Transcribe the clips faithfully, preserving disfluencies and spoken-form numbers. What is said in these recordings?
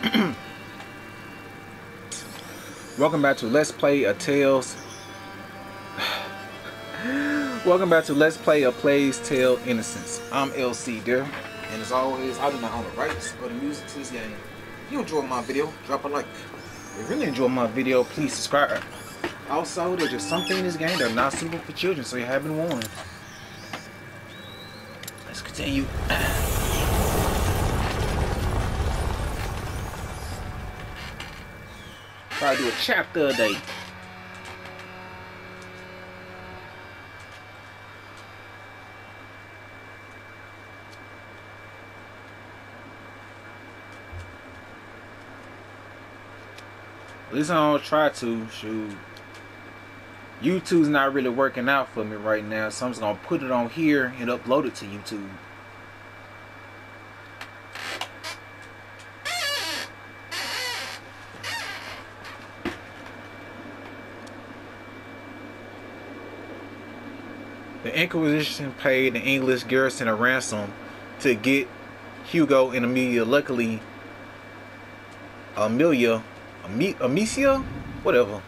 Welcome back to Let's Play a Tales. Welcome back to Let's Play a Plague's Tale Innocence. I'm L C there, and as always, I do not own the rights or the music to this game. If you enjoyed my video, drop a like. If you really enjoyed my video, please subscribe. Also, there's just something in this game that are not suitable for children, so you have been warned. Let's continue. Try to do a chapter a day. At least I don't try to. Shoot. YouTube's not really working out for me right now, so I'm just gonna put it on here and upload it to YouTube. The Inquisition paid the English garrison a ransom to get Hugo and Amelia. Luckily, Amelia, Ame Amicia, whatever.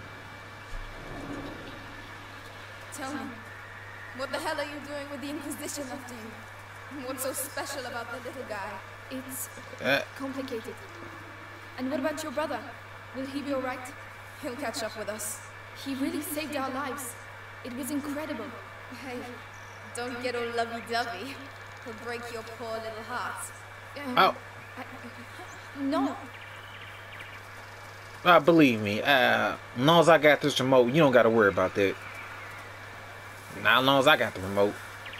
Tell me, what the hell are you doing with the Inquisition after you? What's so special about the little guy? It's Uh, complicated. And what about your brother? Will he be alright? He'll catch up with us. He really saved our lives. It was incredible. Hey, don't get all lovey-dovey. He'll break your poor little heart. Um, oh, I, no. uh, believe me. Uh, as long as I got this remote, you don't got to worry about that. Not as long as I got the remote.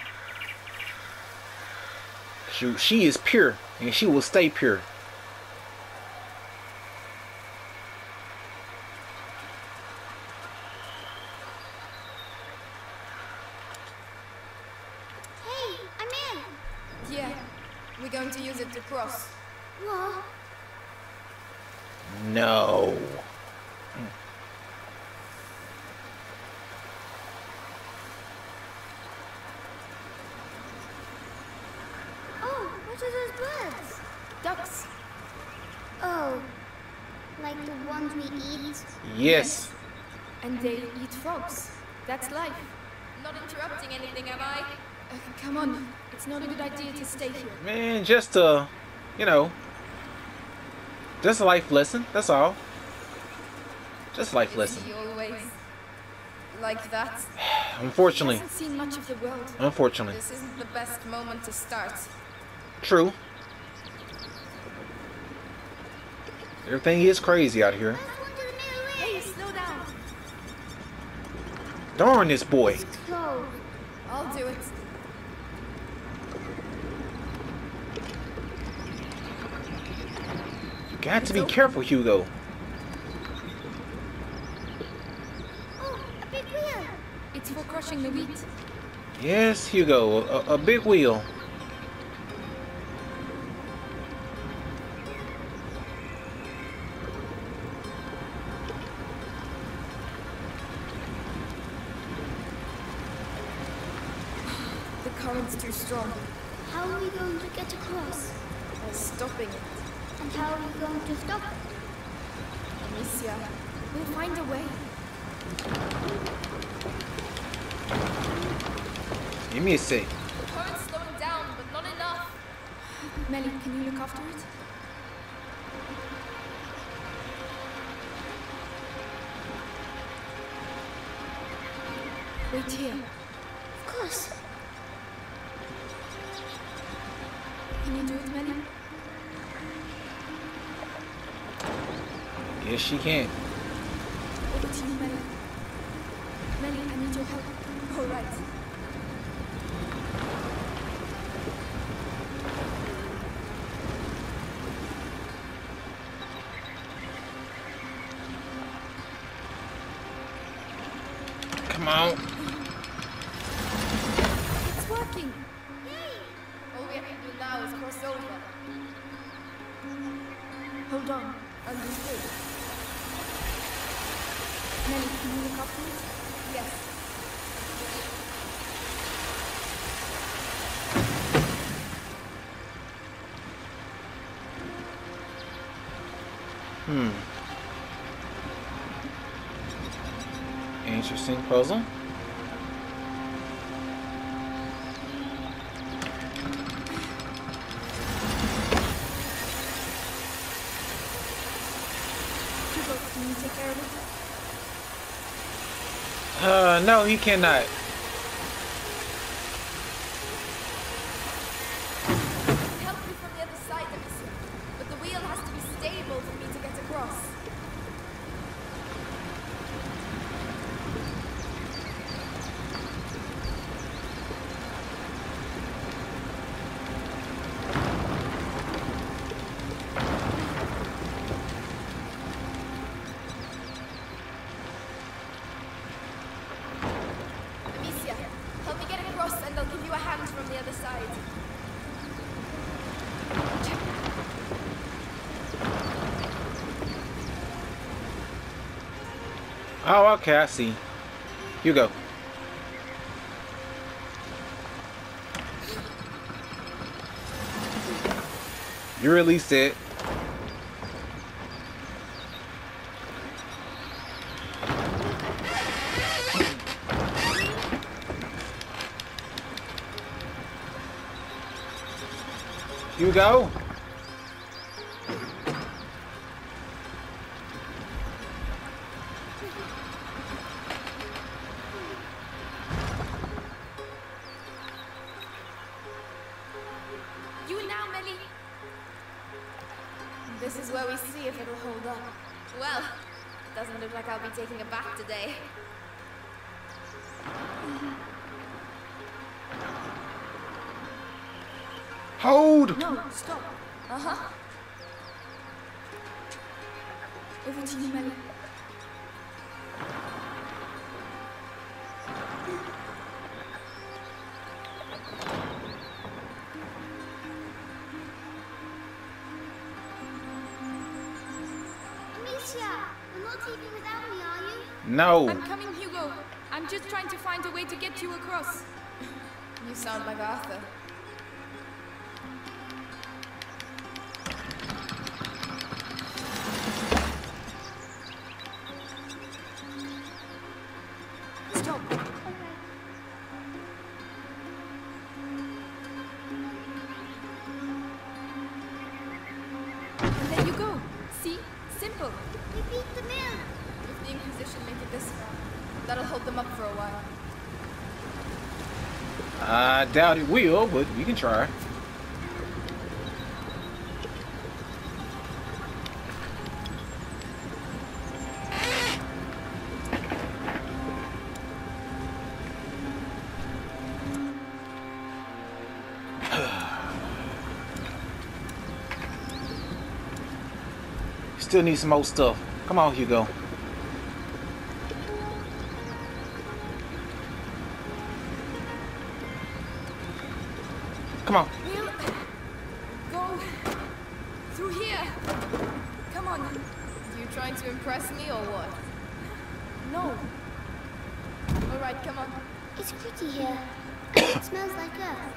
Shoot, she is pure, and she will stay pure. We're going to use it to cross. What? No. Oh, what are those birds? Ducks. Oh, like the ones we eat? Yes. And they eat frogs. That's life. Not interrupting anything, am I? Uh, come on. It's not a good idea to stay here. Man, just a, you know, just a life lesson. That's all. Just a life lesson. Is he always like that? Unfortunately. He hasn't seen much of the world. Unfortunately. This isn't the best moment to start. True. Everything is crazy out here. Hey, slow down. Darn this boy. Go. I'll do it. Got to be careful, Hugo. Oh, a big wheel. It's for crushing the wheat. Yes, Hugo. A, a big wheel. The current's too strong. How are we going to get across? By stopping it. And how are we going to stop it? Amicia, we'll find a way. Give me a sec. The current's slowing down, but not enough. Melly, can you look after it? Wait here. Of course. Can you do it, Melly? Yes, she can. Over to you, Melly. Melly, I need your help. All right. Come on. It's working. Yay! All we have to do now is cross over. Hold on. Understood. Melly, can you look after it? Yes. Hmm. Interesting puzzle. Hugo, can you take care of it? Uh, no, he cannot. Help me from the other side, Amicia. But the wheel has to be stable for me to get across. Amicia, help me get across and I'll give you a hand from the other side. Oh, okay, I see. You go. You released it. You go. You now, Melly. This is where we see if it'll hold up. Well, it doesn't look like I'll be taking a bath today. Hold. No, stop. Uh-huh. Over to you, Melly. Amicia, you're not leaving without me, are you? No. I'm coming, Hugo. I'm just trying to find a way to get you across. You sound like Arthur. Stop. And there you go. See? Simple. We beat the mill. If the Inquisition make it this far, that'll hold them up for a while. I doubt it will, but we can try. Still need some more stuff. Come on, Hugo. Come on. We'll go through here. Come on. You trying to impress me or what? No. All right, come on. It's pretty here. It smells like earth.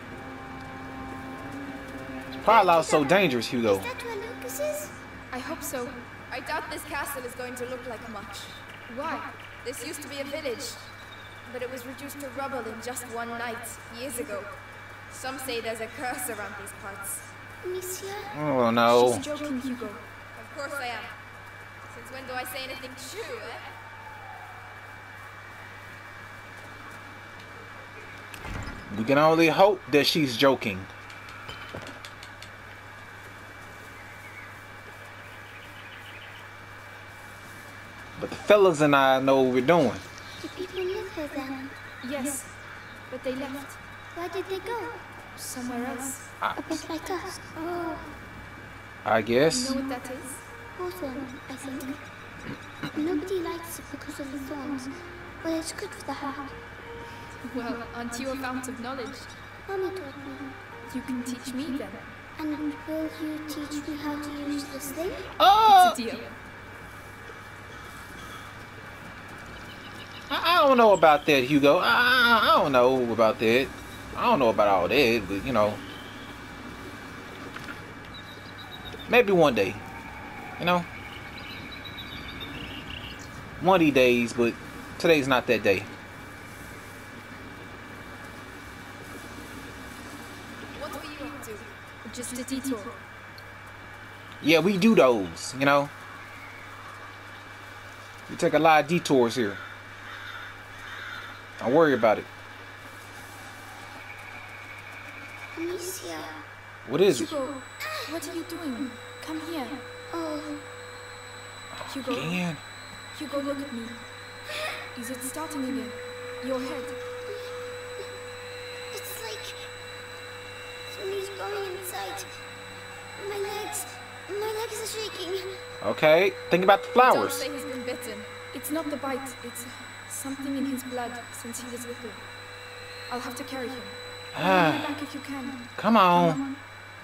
Probably not so dangerous, Hugo. Is that where Lucas is? I hope so. I doubt this castle is going to look like much. Why? This used to be a village, but it was reduced to rubble in just one night, years ago. Some say there's a curse around these parts. Amicia? Oh no. She's joking, Hugo. Of course I am. Since when do I say anything true, eh? We can only hope that she's joking. But the fellas and I know what we're doing. Do people live here then? Yes, but they left. Where did they go? Somewhere else. A bit like us. Oh, I You guess. know what that is? hawthorn, I think. Nobody likes it because of the thorns, but it's good for the heart. Well, aren't you a fount of knowledge? Mommy taught me. You can teach me then. And will you teach me how to use this thing? Oh, It's a deal. I, I don't know about that, Hugo. I, I, I don't know about that. I don't know about all that, but you know, maybe one day. You know. one of these days, but today's not that day. What were you up to? Just a detour. Yeah, we do those, you know. We take a lot of detours here. Don't worry about it. Amicia. What is it? Hugo, what are you doing? Come here. Oh, Hugo. Again? Hugo, look at me. Is it starting again? Your head. it's like somebody's going inside. My legs, my legs are shaking. Okay, think about the Don't flowers. say he's been bitten. It's not the bite. It's something in his blood since he was little. I'll have to carry him. Bring me back if you can. Come on.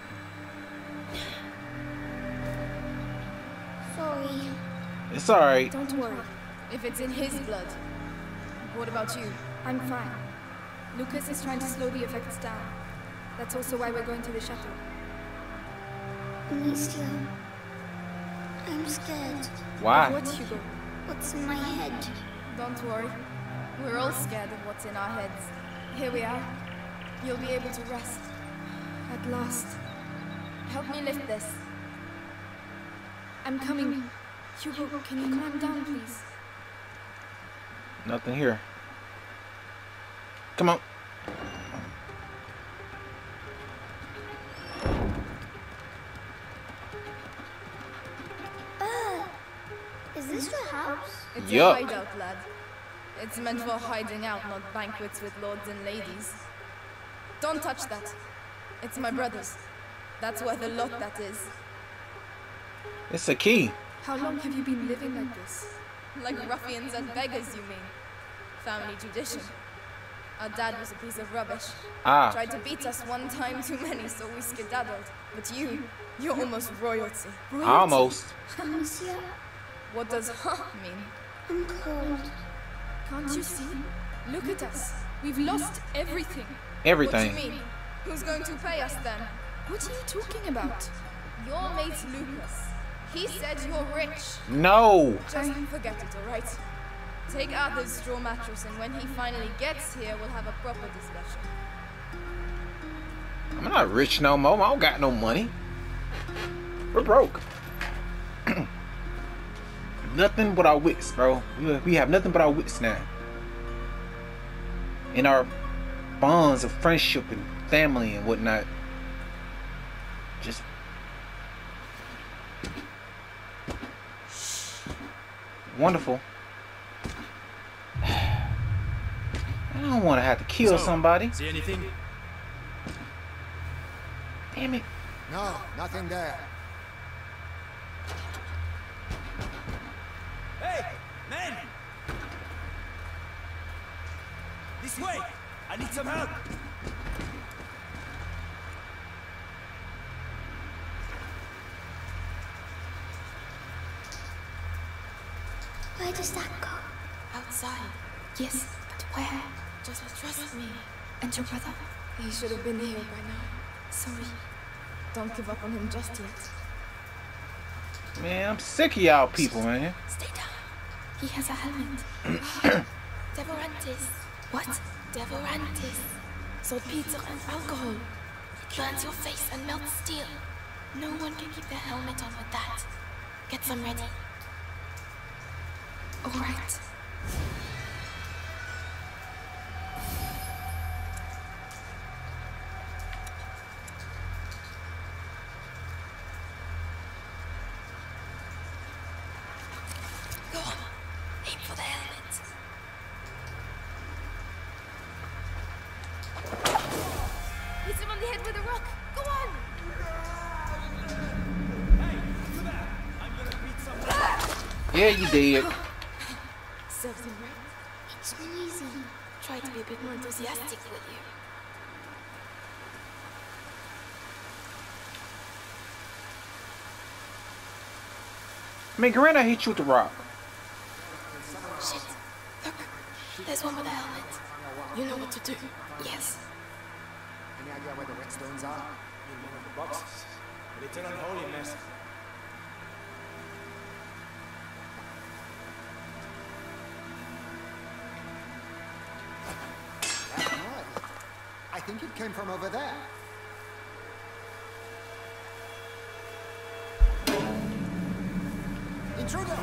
Sorry. It's alright. Don't worry. If it's in his blood. What about you? I'm fine. Lucas is trying to slow the effects down. That's also why we're going to the chateau. Amicia. I'm scared. Why? What, Hugo? What's in my head? Don't worry. We're all scared of what's in our heads. Here we are. You'll be able to rest. At last. Help me lift this. I'm coming. Hugo, can you climb down, please? Nothing here. Come on. Uh, is this your house? It's Yup. a hideout, lad. It's meant for hiding out, not banquets with lords and ladies. Don't touch that. It's my brother's. That's worth a lot, that is. It's a key. How long have you been living like this? Like ruffians and beggars, you mean? Family tradition. Our dad was a piece of rubbish. Ah. Tried to beat us one time too many, so we skedaddled. But you, you're almost royalty. Royalty? Almost. Amicia, What does huh mean? I'm cold. Can't you see? Look at us. We've lost everything. Everything. What do you mean? Who's going to pay us then? What are you talking about? Your mate Lucas. He said you're rich. No. Just forget it, alright? Take Arthur's straw mattress, and when he finally gets here, we'll have a proper discussion. I'm not rich no more. I don't got no money. We're broke. Nothing but our wits, bro. We- We have nothing but our wits now. And our bonds of friendship and family and whatnot. Just wonderful. I don't want to have to kill So, somebody. See anything? Damn it. No, nothing there. Hey, men! This way! I need some help! Where does that go? Outside. Yes, but where? Just trust me. And your brother? He should have been here by now. Sorry. Don't give up on him just yet. Man, I'm sick of y'all people, man. Stay down. He has a helmet. Devorantis. What? Devorantis. Saltpeter and alcohol. It burns your face and melts steel. No one can keep their helmet on with that. Get some ready. All right. Go on. Aim for the helmet. Hit him on the head with a rock. Go on. Yeah, you did. Serves him right. It's noisy. Try to be a bit more enthusiastic with you. I mean, Corinna hit you with the rock. Shit. Look. There's one with a helmet. You know what to do. Yes. Any idea where the whetstones are? In one of the boxes. Lieutenant Holiness. think it came from over there. Intruder!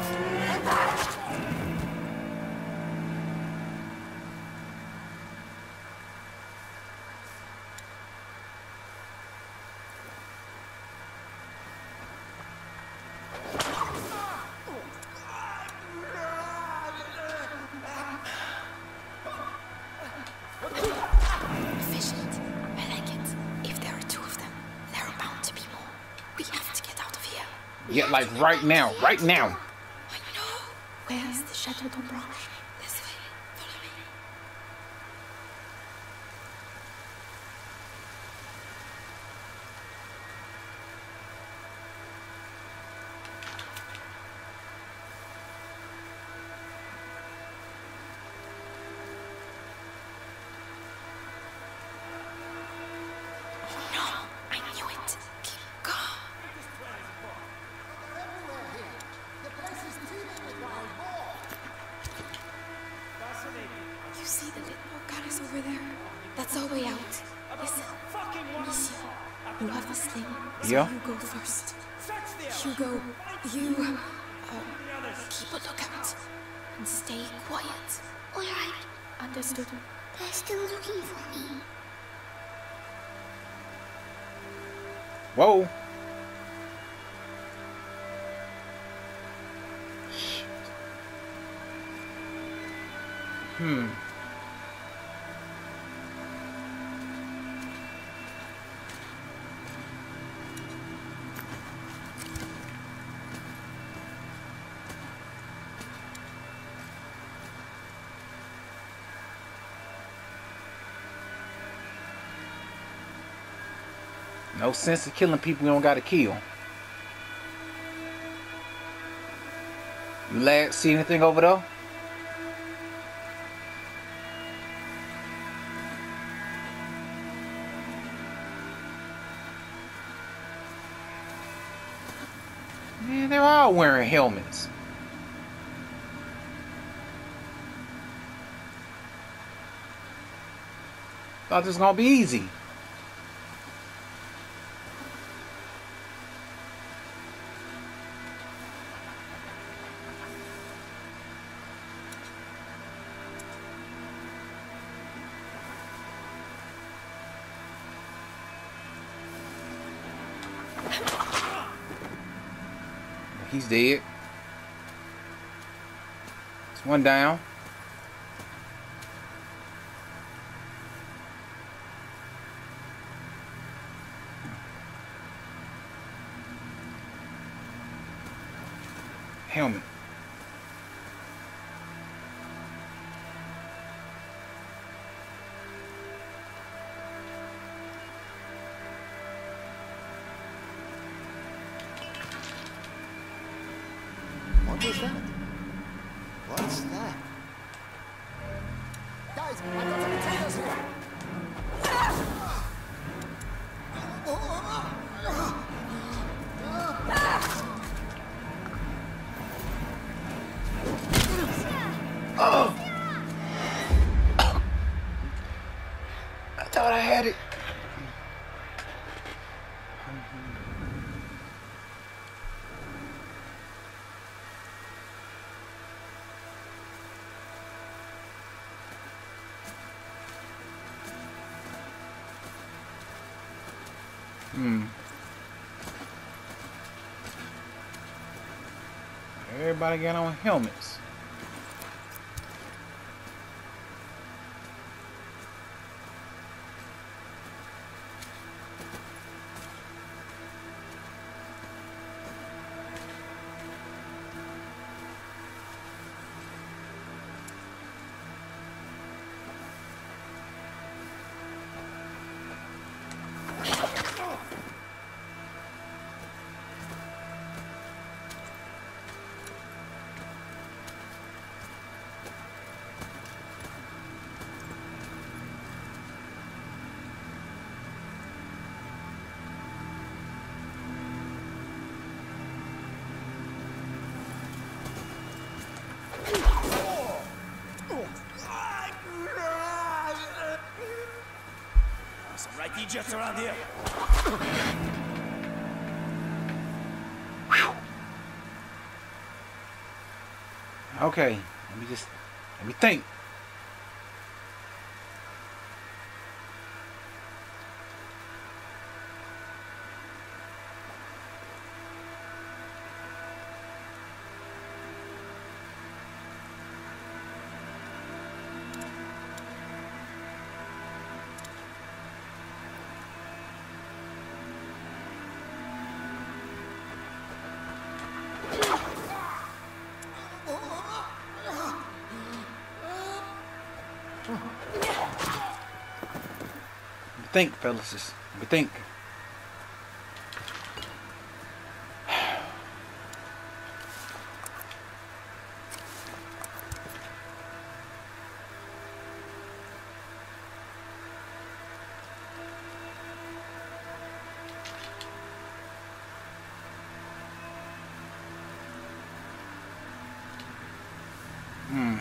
Efficient. I like it. If there are two of them, there are bound to be more. We have to get out of here. Yeah, like right now, right now. I know. Where's the Chateau d'Ombranche? This way. Follow me. Oh no, I knew it. Keep calm. You see the little goddess over there? That's our way out. Listen, Amicia, you have the sling, so Yeah. you go first. Hugo, you uh, keep a lookout and stay quiet. All right, Understood? they're still looking for me. Whoa. Hmm. No sense of killing people you don't gotta kill. You lads see anything over there? Man, they're all wearing helmets. Thought this was gonna be easy. He's dead. It's one down. Helmet. What was that? What's that? Guys, I got some potatoes here! I thought I had it. Hmm. Everybody got on helmets. idiots around here. Okay, let me just let me think. Think, fellas. Just let me think. Hmm.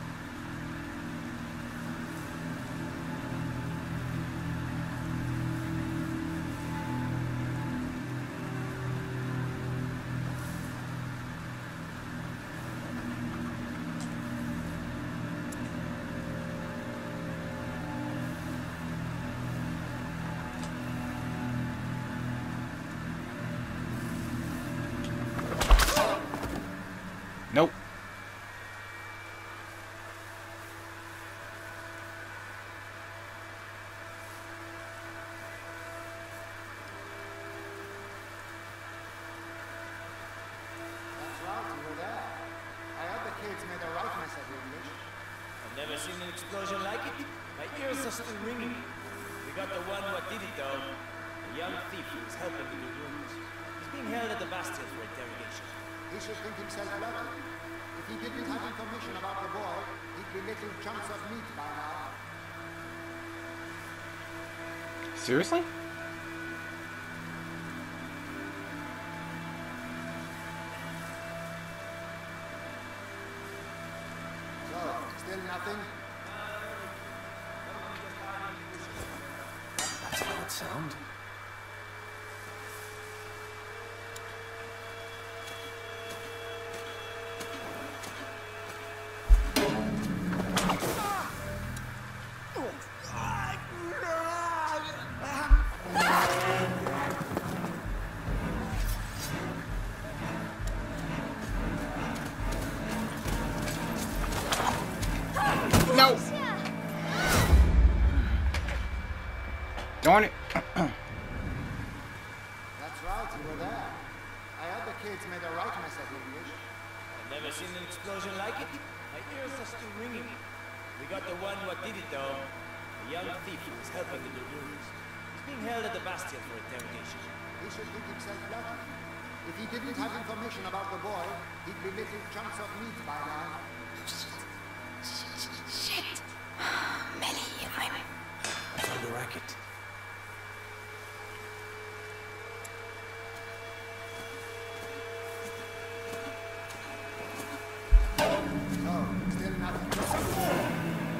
Nope. That's right, you were there. I heard the kids made a right mess of English. I've never seen an explosion like it. My ears are still ringing. We got the one what did it though. A young thief who was helping in the rooms. He's being held at the Bastille for interrogation. He should think himself lucky. If he didn't have information about the boy, he'd be little chunks of meat by now. Seriously? So, still nothing? That's an odd sound. No. Darn it. That's right, you were there. I heard the kids made a right mess of English. I've never seen an explosion like it. My ears are still ringing. We got the one what did it though. A young thief who was helping in the rooms. He's being held at the Bastille for interrogation. He should think himself lucky. If he didn't have information about the boy, he'd be little chunks of meat by now. Shit. Melly, I'm... I found the racket. So, still nothing.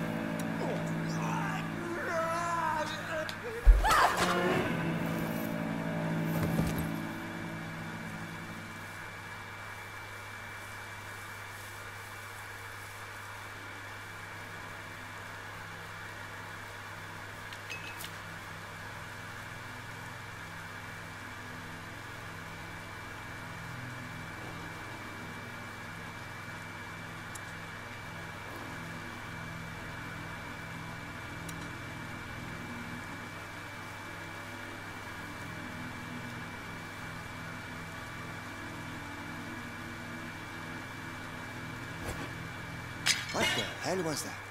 What the hell was that?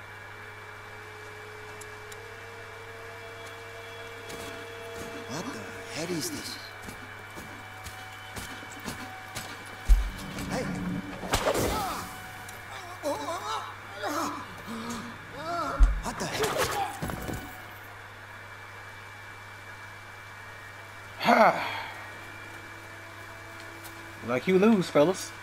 What the hell is this? Hey! What the hell? Ha. Like you lose, fellas.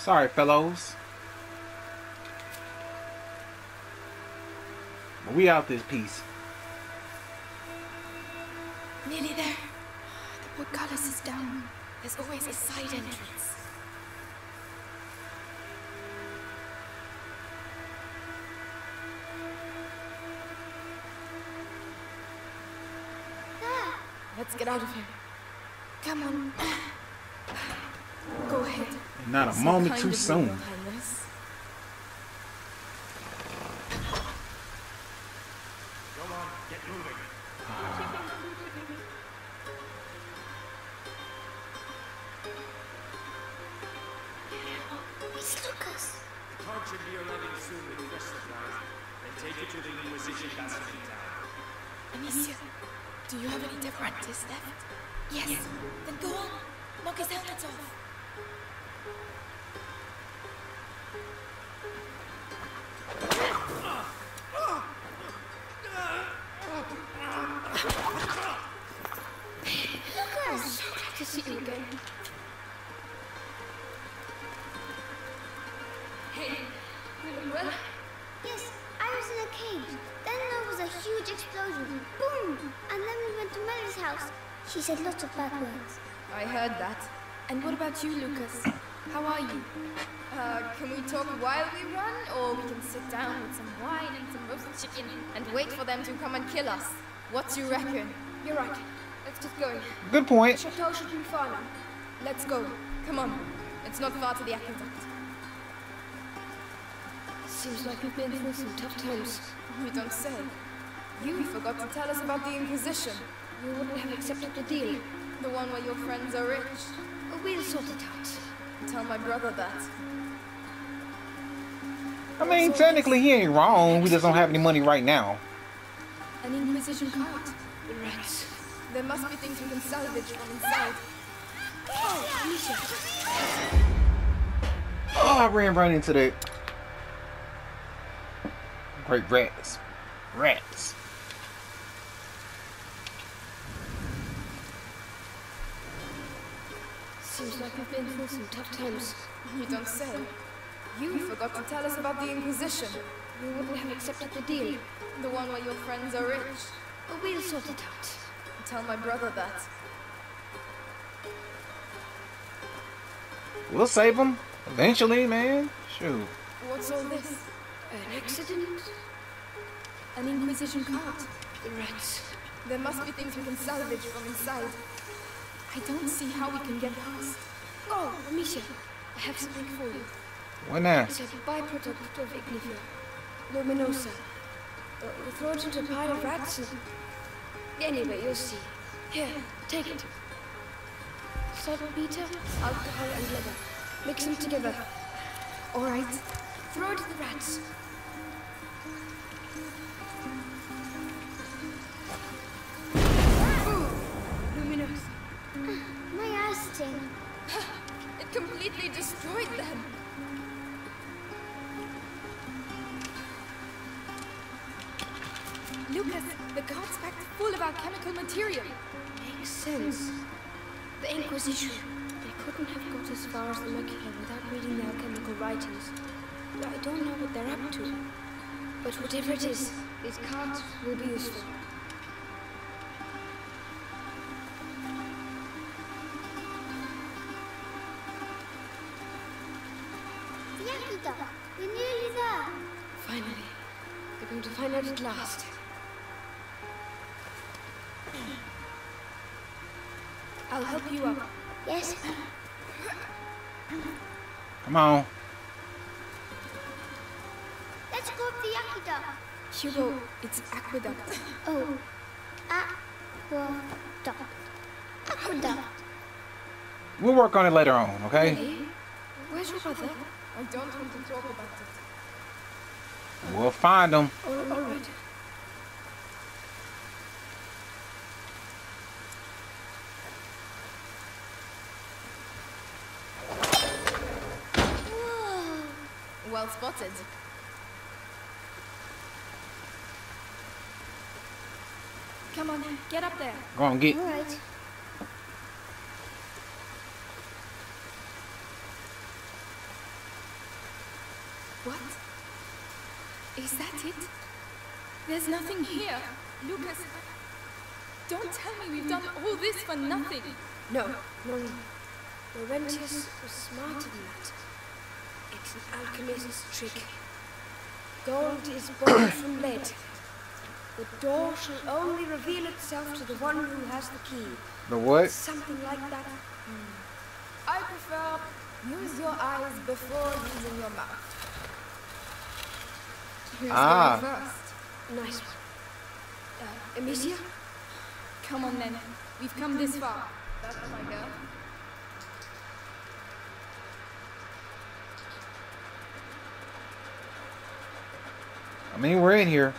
Sorry, fellows. But we out this piece. Nearly there. The portcullis is down. There's always a side entrance. Let's get out of here. Come on. Go ahead. Not a It's moment kind too of you, soon. Your Highness. Come on, get moving. It's Lucas. The cart should be arriving soon with fresh supplies. Then take it to the Inquisition Bastion town. Amicia, do you have any differences left? Yes. Then go on. Knock his helmet off. Lucas! So glad to see you again. Hey, you doing well? Yes, I was in a cage. Then there was a huge explosion. Boom! And then we went to Melly's house. She said lots of bad words. I heard that. And what about you, Lucas? How are you? Uh, can we talk while we run, or we can sit down with some wine and some roast chicken and wait for them to come and kill us? What do you reckon? You're right. Let's get going. Good point. The chateau should be far now. Let's go. Come on. It's not far to the aqueduct. Seems like we've been through some tough times. You don't say. You forgot to tell us about the Inquisition. You wouldn't have accepted the deal. The one where your friends are rich. We'll sort it out. Tell my brother that. I mean, technically he ain't wrong. We just don't have any money right now. An Inquisition cart. The rats. There must be things we can salvage from inside. Oh, Amicia. Oh, I ran right into that. Great rats. Rats. Seems like we've been through some tough times. You don't say. You forgot to tell us about the Inquisition. You wouldn't have accepted the deal. The one where your friends are rich. We'll sort it out. Tell my brother that. We'll save them eventually, man. Shoot. What's all this? An accident? An Inquisition cart. The rats. There must be things we can salvage from inside. I don't see how we can get past. Oh, Amicia, I have something for you. What now? It's a byproduct of Ignifia. Luminosa. Uh, you throw it into a pile of rats and... Anyway, you'll see. Here, take it. Saltpeter, alcohol and leather. Mix them together. All right. Throw it at the rats. Luminosa. My eyes sting. It completely destroyed them. Lucas, the cart's packed full of alchemical material. Makes sense. The Inquisition. They couldn't have got as far as the macula without reading the alchemical writings. I don't know what they're up to. But whatever it is, this cart will be useful. The aqueduct. We're nearly there. Finally. They're going to find out at last. I'll help you up. Yes. Come on. Let's go up the aqueduct. Hugo, it's aqueduct. Oh. Aqueduct. Aqueduct. We'll work on it later on, okay? Hey, where's your brother? I don't want to talk about it. We'll find them. Oh, all right. Whoa. Well spotted. Come on, get up there. Go on, get. All right. Is that it? There's nothing here. Lucas, don't tell me we've done all this for nothing. No, no, no. Laurentius was smarter than that. It's an alchemist's trick. Gold is born from lead. The door shall only reveal itself to the one who has the key. The what? Something like that. I prefer use your eyes before using your mouth. Who's Ah. going first? Nice one. Uh, Amicia? Come on then. We've come this far. That's my girl. I mean, we're in here.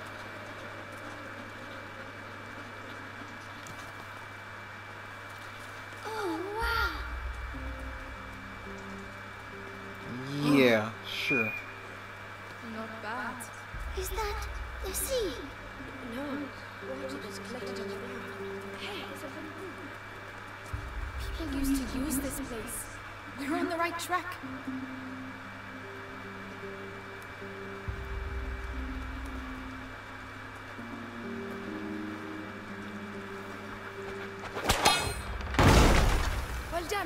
Oh, wow. Yeah, sure. Not bad. Is that the sea? No. Water is collected on the ground. Hey, there's a People used to use this place. We're on the right track. Well done.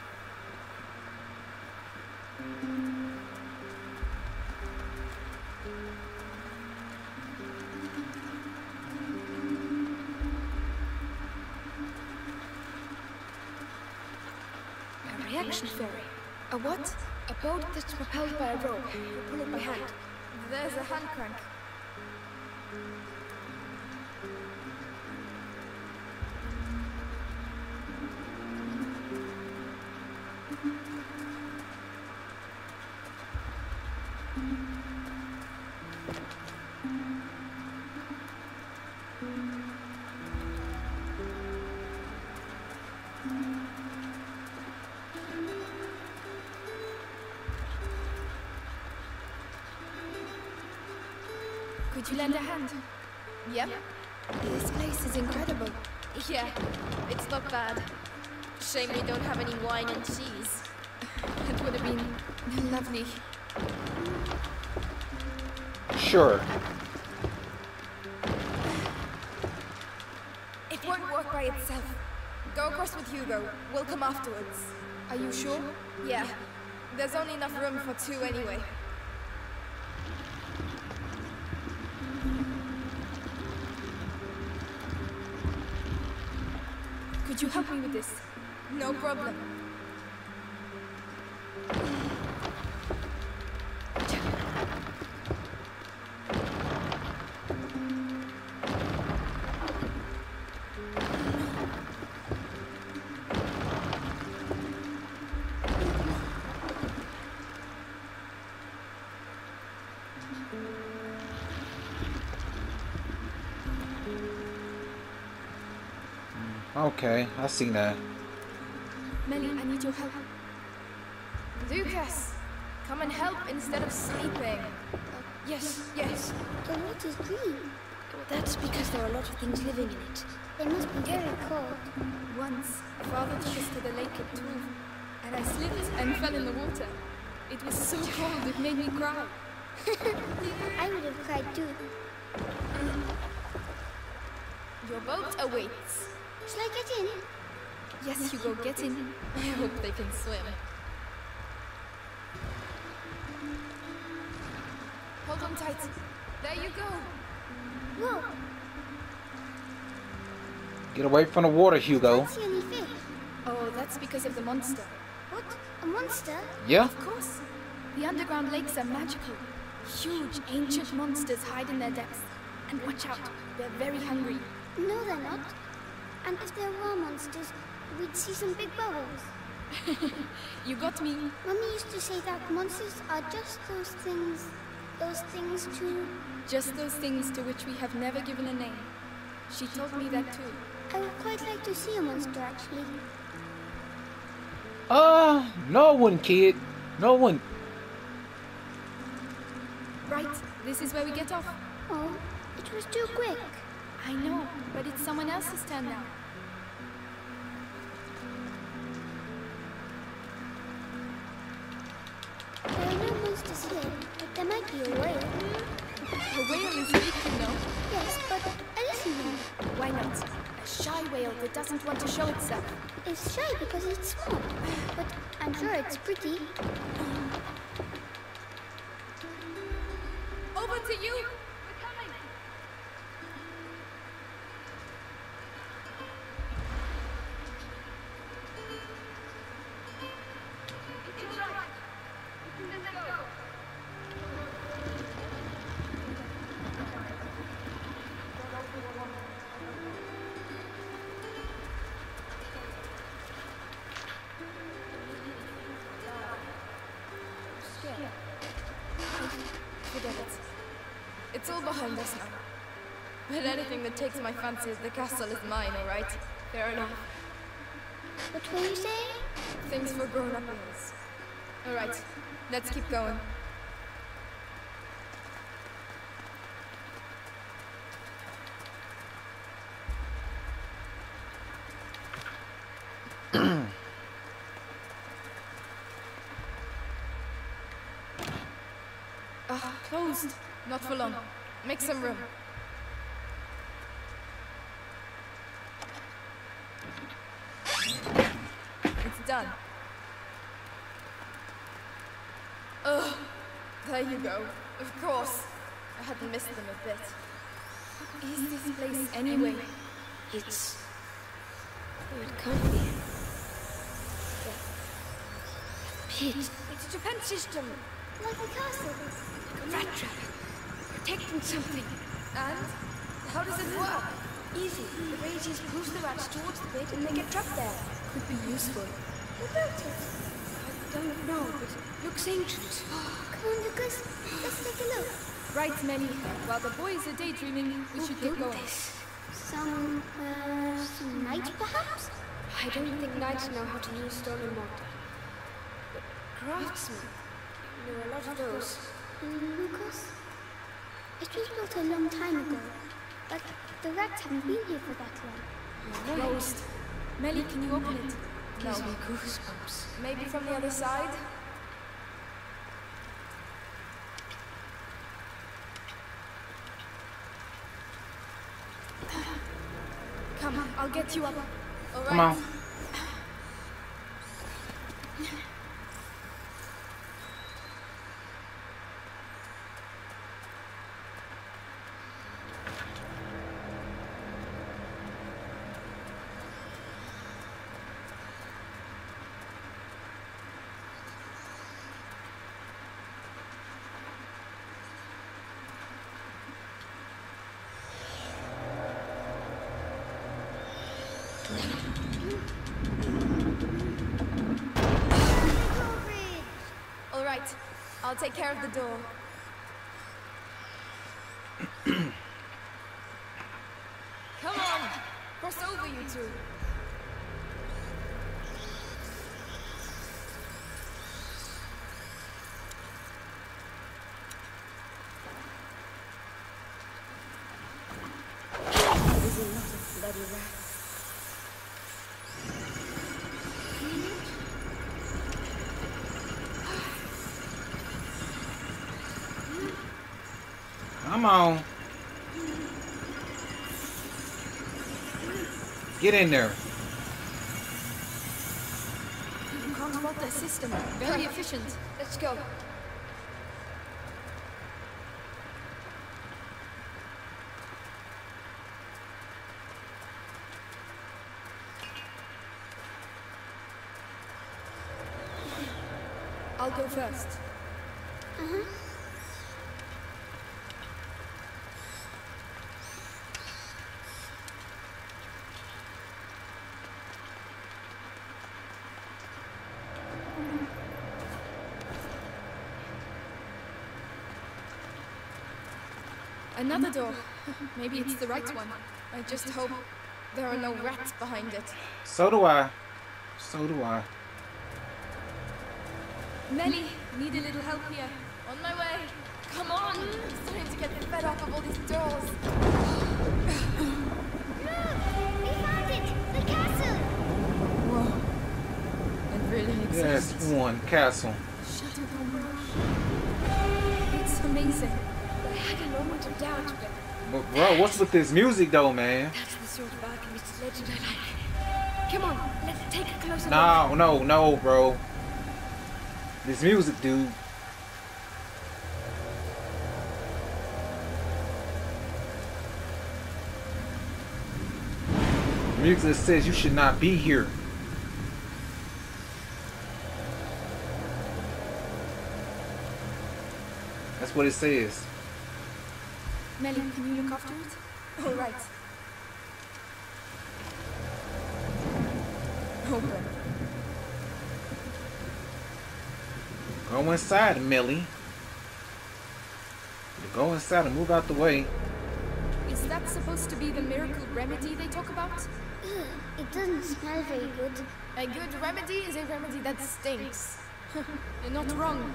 A reaction ferry. A what? A boat that's propelled by a rope. You pull it by hand. There's a hand crank. Could you lend a hand? Yep. This place is incredible. Yeah, it's not bad. Shame we don't have any wine and cheese. It would have been lovely. Sure. It won't work by itself. Go across with Hugo. We'll come afterwards. Are you sure? Yeah. There's only enough room for two anyway. Could you help me with this? No problem. Okay, I seen that. Melly, I need your help. Lucas, come and help instead of sleeping. Yes, yes. The water's green. Well, that's because there are a lot of things living in it. They must be very cold. Once, Father took us to the lake at Tuve, and I slipped and fell in the water. It was so cold it made me cry. I would have cried too. Your boat awaits. Shall I get in? Yes, Hugo, get in. I hope they can swim. Hold on tight. There you go. Whoa, Get away from the water, Hugo. I see any fish. Oh, that's because of the monster. What? A monster? Yeah? Of course. The underground lakes are magical. Huge, ancient monsters hide in their depths. And watch out, they're very hungry. No, they're not. And if there were monsters, we'd see some big bubbles. You got me. Mummy used to say that monsters are just those things, those things too. Just those things to which we have never given a name. She told me that too. I would quite like to see a monster, actually. Uh, no one, kid. No one. Right, this is where we get off. Oh, it was too quick. I know, but it's someone else's turn now. There are no monsters here, but there might be a whale. A whale is weak, you know. Yes, but a little one. Why not? A shy whale that doesn't want to show itself. It's shy because it's small, but I'm sure it's pretty. Over to you! We're coming! It's all right. You can let go. Forget it. It's all behind us now. But anything that takes my fancy at the castle is mine, alright? Fair enough. What were you saying? Things for grown-up ears. Alright, let's keep going. Ah, closed. Not for long. Make some room. It's done. Ugh. There you go. Of course. I hadn't missed them a bit. What is this place anyway? It's... Oh, it can't be. The pit. It's a defense system. Like a castle. A rat trap. Protecting something. And? How does it work? Easy. The braziers push the rats towards the pit and they get trapped there. Could be useful. Who built it? I don't know, but it looks ancient. Come on, Lucas. Let's take a look. Right, Melly. While the boys are daydreaming, we should get going. This. Some, uh, some knights, perhaps? I don't think knights know how to use stone and mortar. But craftsmen, there are a lot of those. Lucas? It was built a long time ago, but the rats haven't been here for that long. Closed. Melly, can you open it? Gives me goosebumps. Maybe from the other side? Come, I'll get you up. All right. Come on. All right, I'll take care of the door. Come on, cross over, you two. There's a lot of bloody rats. Come on. Get in there. You can't fault their system. Very efficient. Let's go. I'll go first. Uh-huh. Another door. Maybe it's the right one. I just hope there are no rats behind it. So do I. So do I. Melly, need a little help here. On my way. Come on. I'm starting to get fed up of all these doors. Look! We found it! The castle! Whoa. It really exists. Yes, one castle. Shut up, Omar. It's amazing. I had an moment of doubt, but But bro, what's with this music though, man? that's the sort of alchemist's legend I like. Come on, let's take a closer look. No, no, no, bro. This music, dude. Music that says you should not be here. That's what it says. Melly, can you look after it? All right. Open. Go inside, Millie. Go inside and move out the way. Is that supposed to be the miracle remedy they talk about? Ugh, it doesn't smell very good. A good remedy is a remedy that stinks. You're not wrong.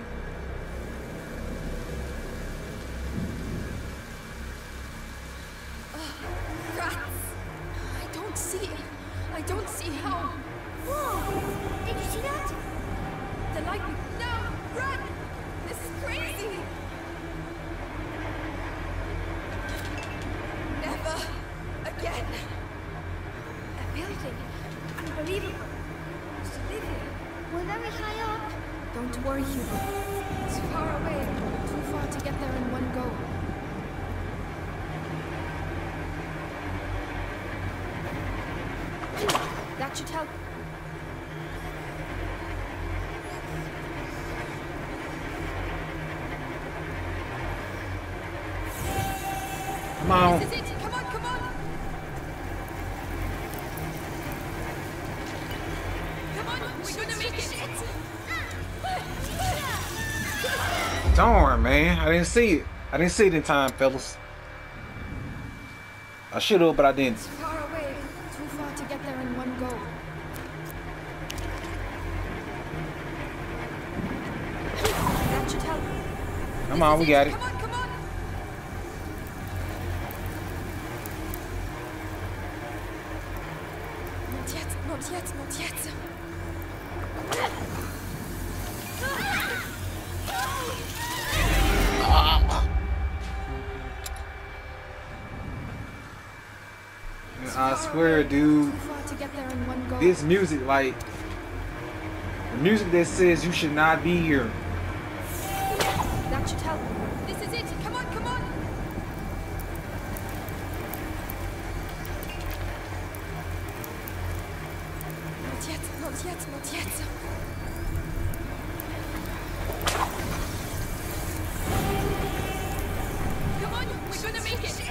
Ugh, rats! I don't see. I don't see how. Whoa! Did you see that? The light. No! Run! This is crazy! Never again. A building. Unbelievable. To live here. We're very high up. Don't worry, Hugo. It's far away. Too far to get there in one go. That should help. Come on. This is it. Come on, come on. Come on, we're gonna make it. Darn, man. I didn't see it. I didn't see it in time, fellas. I should have, but I didn't. It's far away. Too far to get there in one go. That should help. Come on, we got it. Come on, come on. Not yet, not yet, not yet. I swear, dude, Too far to get there in one go. this music, like, the music that says you should not be here. That should help. This is it. Come on, come on. Not yet, not yet, not yet. Come on, we're gonna make it.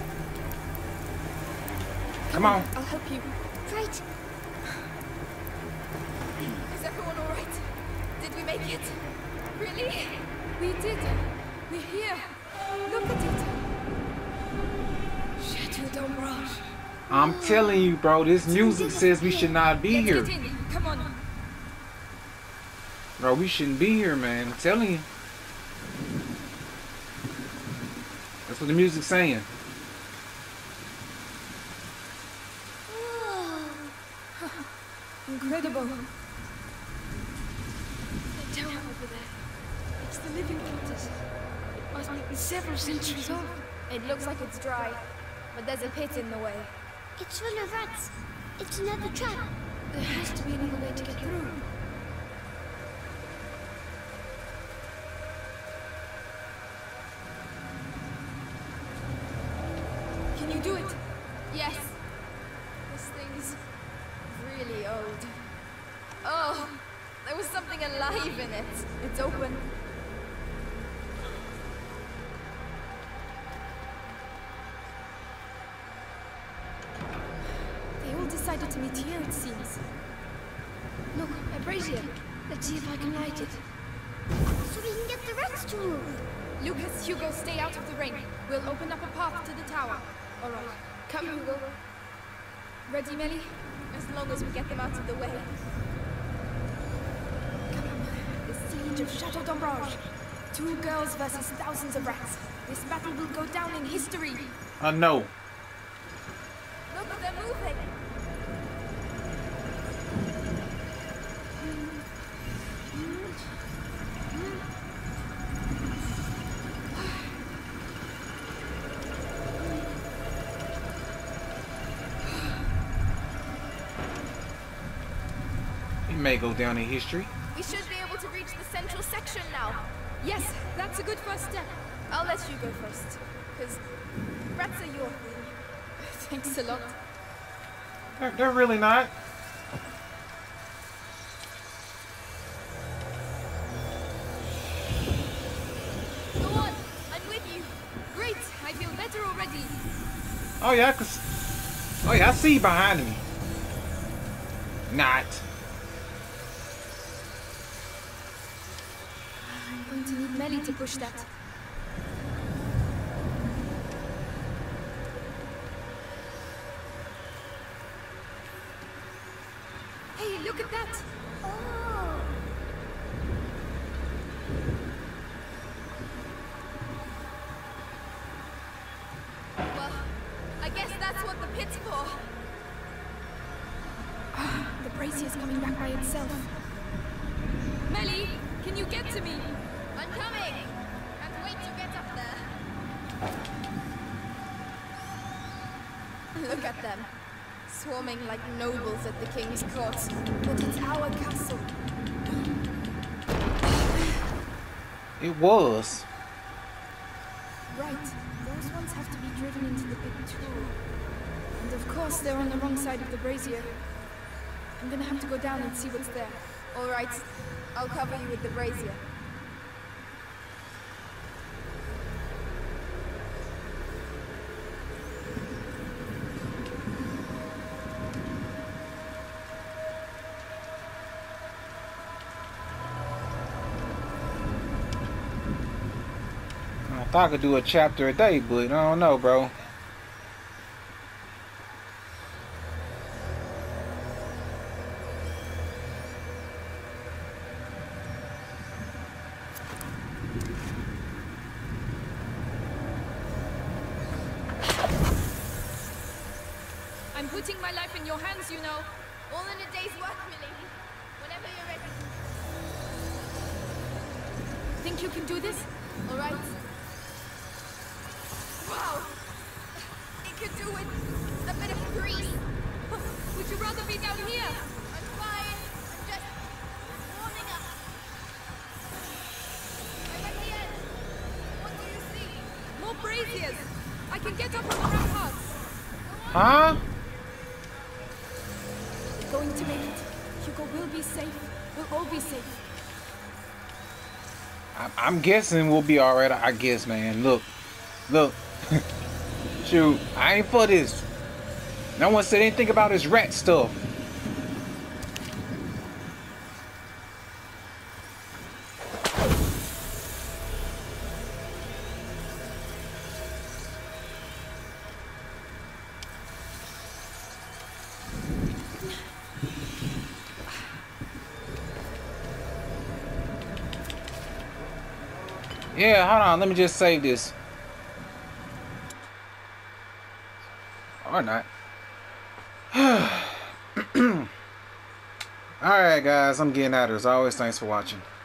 Come on. I'll help you. Right. Is everyone all right? Did we make it? Really? We did. We're here. Look at it. Chateau d'Ombrage. I'm telling you, bro, this music says we should not be Let's here. get in. Come on. Bro, we shouldn't be here, man. I'm telling you. That's what the music's saying. Incredible. The tower over there. It's the living quarters. It must be several centuries old. It looks like it's dry, but there's a pit in the way. It's full of rats. It's another trap. There has to be another way to get through. Can you do it? Yes. This thing's really old. Oh, there was something alive in it. It's open. They all decided to meet here, it seems. Look, a brazier. Let's see if I can light it. So we can get the rats to move. Lucas, Hugo, stay out of the ring. We'll open up a path to the tower. All right. Come, Hugo. Ready, Melly? As long as we get them out of the way. Come on. The siege of Chateau d'Ombrage. Two girls versus thousands of rats. This battle will go down in history. I know. Look, they're moving. may go down in history. We should be able to reach the central section now. Yes, that's a good first step. I'll let you go first, because rats are your thing. Thanks a lot. They're, they're really not. Go on, I'm with you. Great, I feel better already. Oh yeah, cause oh yeah, I see you behind me. Not. I'm going to need Melly to push that. Hey, look at that! Oh. Well, I guess that's what the pit's for. The brazier's coming back by itself. Melly, can you get to me? I'm coming! Can't wait to get up there. Look at them. Swarming like nobles at the king's court. But it's our castle. It was. Right, those ones have to be driven into the big tool. And of course they're on the wrong side of the brazier. I'm gonna have to go down and see what's there. All right, I'll cover you with the brazier. I thought I could do a chapter a day, but I don't know, bro. I'm putting my life in your hands, you know. All in a day's work, milady. Whenever you're ready. Think you can do this? All right. Wow! It could do with a bit of grease. Would you rather be down here? I'm fine. I'm just warming up. I'm at the end. What do you see? More braziers! I can get up on the ramparts! Huh? We're going to make it. Hugo will be safe. We'll all be safe. I I'm guessing we'll be alright, I guess, man. Look. Look. Shoot, I ain't for this. No one said anything about his rat stuff. Yeah, hold on, let me just save this. Or not. Alright guys, I'm getting out of here. As always, thanks for watching.